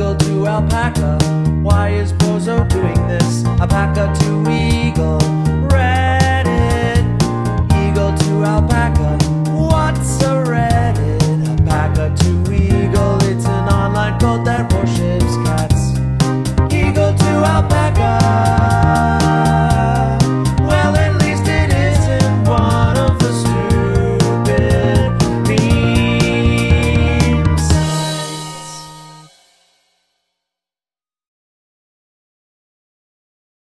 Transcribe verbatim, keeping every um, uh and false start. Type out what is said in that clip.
eagle to alpaca. Why is bozo doing this? Alpaca to eagle.